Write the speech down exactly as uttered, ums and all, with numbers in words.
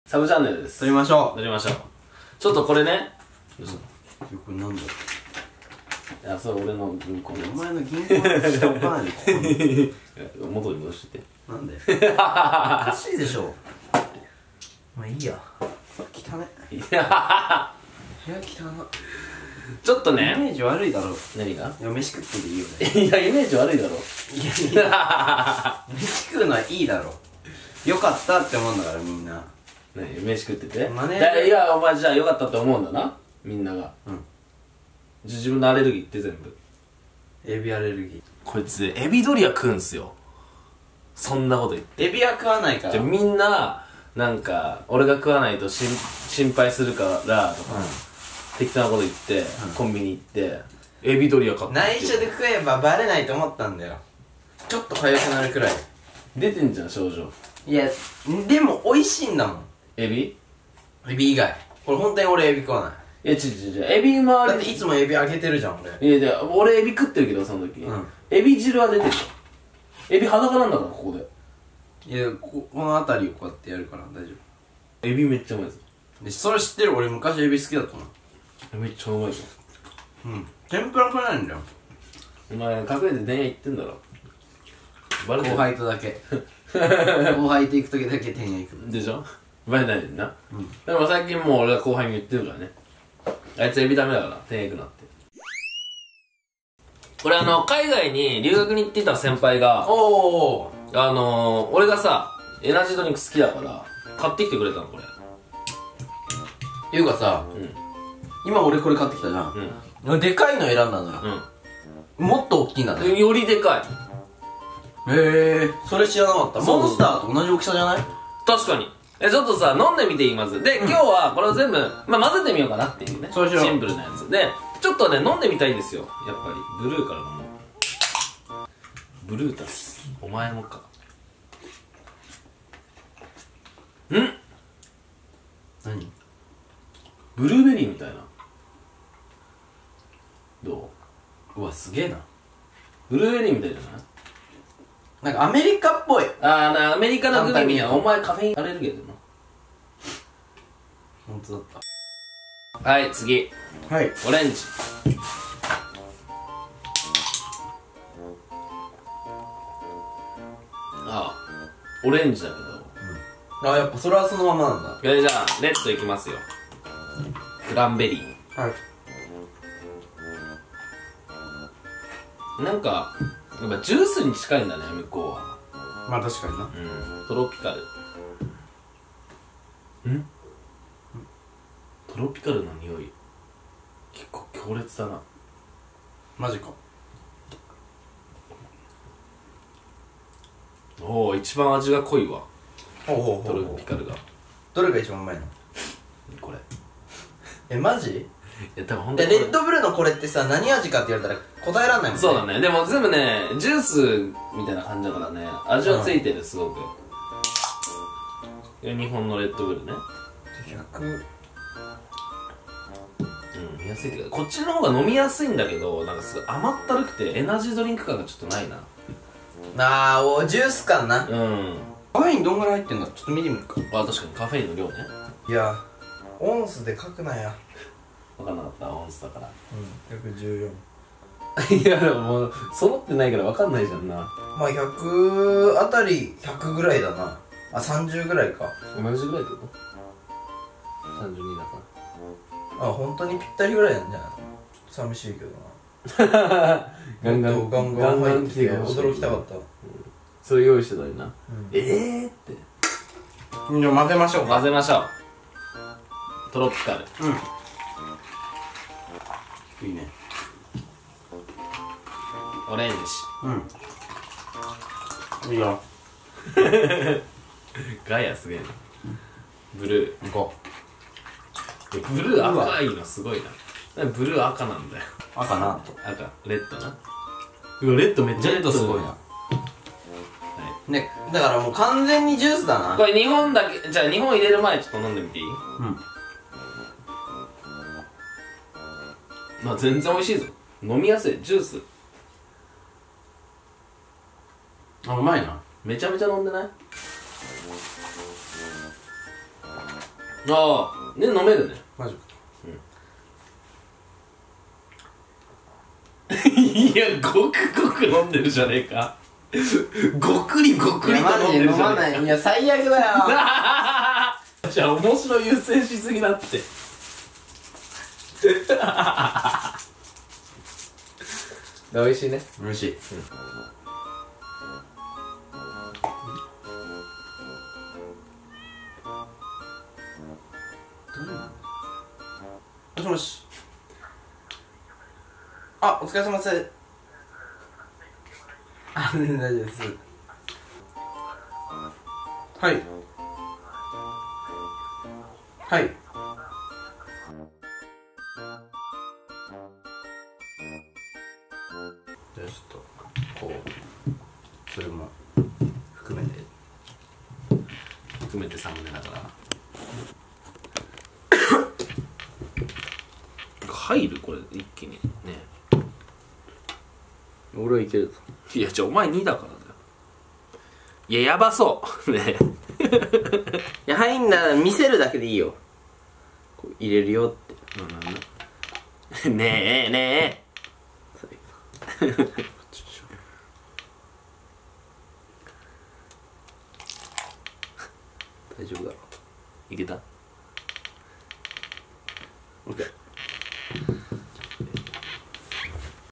サブチャンネルです。 撮りましょう。 撮りましょう。ちょっとこれね。どうしたこれなんだ。 いや、それ俺の銀行のやつ。 お前の銀行の下置かないでここに。 元に戻してて。 なんで。おかしいでしょ。まあいいや。汚ね。 いや部屋汚な。 ちょっとね。 イメージ悪いだろ。 何が？ いや飯食ってていいよね。 いや、イメージ悪いだろ。 いやいや。飯食うのはいいだろ。よかったって思うんだからみんな。 ね、飯食ってて。 マネーだいや、お前じゃあよかったって思うんだな。みんなが。 うん。 自分のアレルギーって全部。 エビアレルギー。 こいつエビドリア食うんすよ。そんなこと言って。 エビは食わないから。 じゃあみんななんか俺が食わないとしん心配するからとか、うん、適当なこと言って、うん、コンビニ行ってエビドリア買って内緒で食えばバレないと思ったんだよ。ちょっと痒くなるくらい出てんじゃん症状。いやでも美味しいんだもん。 エビエビ以外これ本当に俺エビ食わない。 いやちちちエビ周りだっていつもエビあげてるじゃん俺。 いやいや俺エビ食ってるけどその時、うん、エビ汁は出てる。エビ裸なんだからここで。 いや こ, この辺りをこうやってやるから大丈夫。エビめっちゃうまいです。 でそれ知ってる。俺昔エビ好きだったの。 めっちゃうまいじゃん。うん天ぷら食えないんだよ。 お前隠れて電話行ってんだろ。 バレてる。後輩とだけ後輩と行く時だけ店屋行くでしょ。バレないねんな、うん、でも最近もう俺は後輩に言ってるからね。あいつエビダメだから店屋行くなって。これあの海外に留学に行っていた先輩がおおあのー、俺がさエナジードリンク好きだから買ってきてくれたのこれ。 いうかさ、うん、今俺これ買ってきたじゃん、うん、でかいの選んだのよ、うん、もっと大きいんだね。 よりでかい。へえー、それ知らなかった。モンスターと同じ大きさじゃない？ 確かに。えちょっとさ飲んでみていいまずで、うん、今日はこれを全部、まあ、混ぜてみようかなっていうね。そうしよう。シンプルなやつでちょっとね飲んでみたいんですよやっぱり。ブルーから飲もう。ブルータスお前もか。ん何？ ブルーベリーみたいな。どう？うわすげえな。 ブルーベリーみたいじゃない？ なんかアメリカっぽい。 あーなアメリカのグミはお前カフェインアレルギーだよな。 本当だった。 はい次。 はい。 オレンジ。ああオレンジだけど、 うん、あやっぱそれはそのままなんだ。 じゃあレッドいきますよ。クランベリー。はい。なんかやっぱジュースに近いんだね向こうは。 まあ確かにな。 うんトロピカル。んトロピカルの匂い結構強烈だな。 マジか。 おお一番味が濃いわ。 ほうほうほうほう。 トロピカルが。 どれが一番うまいの？ これ。えマジ？ いや多分本当にレッドブルのこれってさ何味かって言われたら答えらんないもんね。 そうだね。でも全部ねジュースみたいな感じだからね味はついてるすごく、うん、日本のレッドブルね。 ひゃくうん見やすいけどこっちの方が飲みやすいんだけどなんかすごい甘ったるくてエナジードリンク感がちょっとないな。 あーおジュース感な。 うんカフェインどんぐらい入ってんだちょっと見てみるか。 あ確かにカフェインの量ね。 いやオンスで書くなや。 分かんなかったオンスだから。 うんひゃくじゅうよん。 いやでももう揃ってないから分かんないじゃんな。 まあひゃくあたりひゃくぐらいだな。あさんじゅうぐらいか。 同じぐらいってこと？さんじゅうにだからあ本当にぴったりぐらいなんじゃないの。ちょっと寂しいけどな。ガンガンガンガン入ってきて驚きたかった、うん、 それ用意してたのにな、うん、ええーってじゃあ混ぜましょうか。 混ぜましょう。トロピカル。 うんいいね。 オレンジ。 うんいいよ。 ガヤすげえな。ブルーいこう。ブルー赤いのすごいな。ブルー赤なんだよ。 赤な赤レッドな。うわレッドめっちゃレッドすごいな。ねだからもう完全にジュースだな。 これ日本だけじゃあ日本入れる前ちょっと飲んでみていい？うんまあ全然美味しいぞ。飲みやすいジュース。あうまいな。めちゃめちゃ飲んでない？ ああね、飲めるね。 マジか。 いや、ごくごく飲んでるじゃねえか。ごくりごくりと飲んでるじゃねえか。 いやマジで飲まない。いや最悪だよ。 じゃあ面白い優先しすぎだって。美味しいね。 美味しい。もしもし。あ、お疲れ様です。あ、全然大丈夫です。はい。はい。じゃあちょっとこうそれも含めて含めてサムネだから入るこれ一気にね。 俺はいけるぞ。 いやじゃあお前にだからだよ。いややばそうね。 いや入んなら見せるだけでいいよ。こう入れるよって。 ねえねえ。 大丈夫だろ。 いけた？ OK。